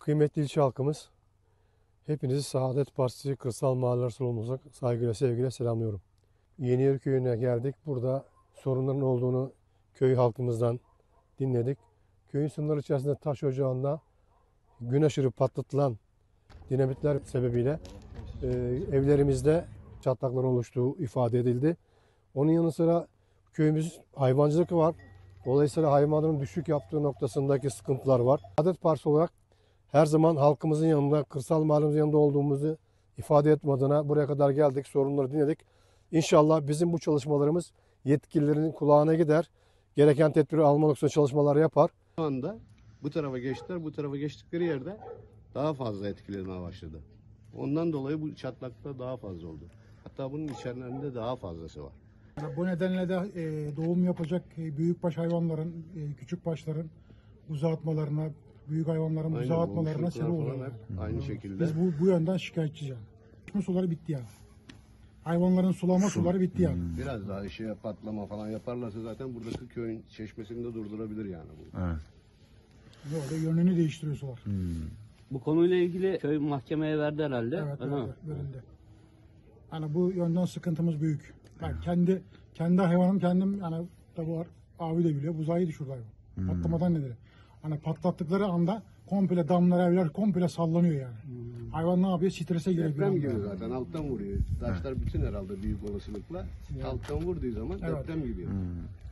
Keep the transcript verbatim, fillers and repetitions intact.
Kıymetli ilçe halkımız, hepinizi Saadet Partisi Kırsal Mahalleler Sorumlusu saygıyla sevgiyle selamlıyorum. Yeniyer Köyü'ne geldik. Burada sorunların olduğunu köy halkımızdan dinledik. Köyün sınırları içerisinde taş ocağında gün aşırı patlatılan dinamitler sebebiyle e, evlerimizde çatlaklar oluştuğu ifade edildi. Onun yanı sıra köyümüz hayvancılık var. Dolayısıyla hayvanların düşük yaptığı noktasındaki sıkıntılar var. Saadet Partisi olarak her zaman halkımızın yanında, kırsal mahallemizin yanında olduğumuzu ifade etme adına buraya kadar geldik, sorunları dinledik. İnşallah bizim bu çalışmalarımız yetkililerin kulağına gider. Gereken tedbiri alma noktasında çalışmalar yapar. Şu anda bu tarafa geçtiler, bu tarafa geçtikleri yerde daha fazla etkilenmeye başladı. Ondan dolayı bu çatlaklar daha fazla oldu. Hatta bunun içerilerinde daha fazlası var. Yani bu nedenle de e, doğum yapacak e, büyükbaş hayvanların, e, küçük başların buza atmalarına, büyük hayvanların buza atmalarına sebep oluyor. Aynı şekilde. Biz bu, bu yönden şikayetçiyiz yani. Su suları bitti yani. Hayvanların sulama suları bitti yani. Biraz daha işe patlama falan yaparlarsa zaten buradaki köyün çeşmesini de durdurabilir yani bu. Evet. Böyle yönünü değiştiriyor sular. Hmm. Bu konuyla ilgili köy mahkemeye verdi herhalde. Evet, Öyle mi? verildi, verildi. Yani bu yönden sıkıntımız büyük. Ben kendi kendi hayvanım kendim yani tabi var abi de biliyor buzayı düşürdü hayvan. Hmm. Patlamadan nedir? Hani patlattıkları anda komple damlar evler komple sallanıyor yani. Hmm. Hayvan ne yapıyor? Strese giriyor. bir Deprem anda. gibi zaten alttan vuruyor. Taşlar bütün herhalde büyük olasılıkla alttan vurduğu zaman Evet. deprem gibi. Hmm.